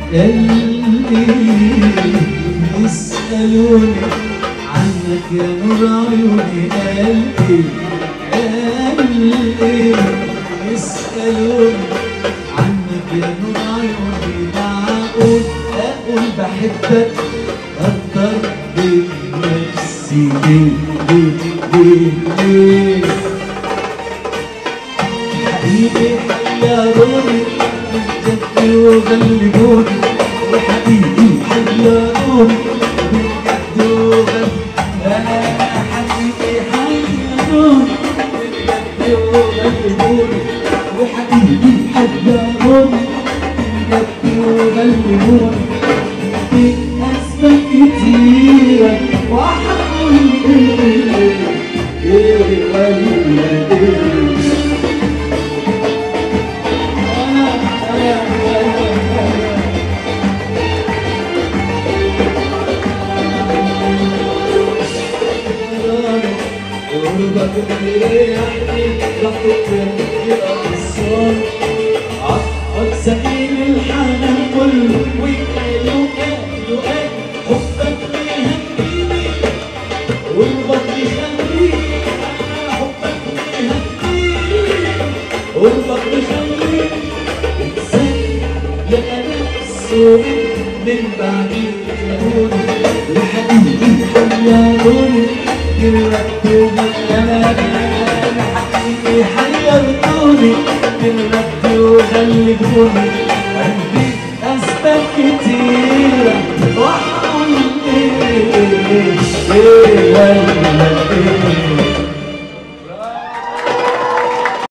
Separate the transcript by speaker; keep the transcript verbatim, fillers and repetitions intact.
Speaker 1: قلبي يسألوني عنك يا نور عيوني، قلبي قلبي يسألوني عنك يا نور عيوني. معقول أقول بحبك أكتر من نفسي؟ ليه ليه ليه ليه؟ حبيبي حيروني بجد وغلبوني، وحبيبي حيروني بجد وغلبوني، أنا حبيبي حيروني بجد وغلبوني، وحبيبي حيروني بجد وغلبوني. في أسباب كتيرة وهقول إيه إيه ولا إيه. قربك مريحني لحظة الأقصار، عطفك سقيم الحنان كله، وقالوا قالوا قال حبك بيهديني والبطن يخليني، حبك بيهديني والبطن يخليني. إنسان يا أنا الصوت من بعدي يقولي، وحبيبي حيروني بالرد أنا أنا حبيبي حيرتوني بالرد وغلبوني. عندي أسباب كتيرة وهقول إيه إيه ولا إيه.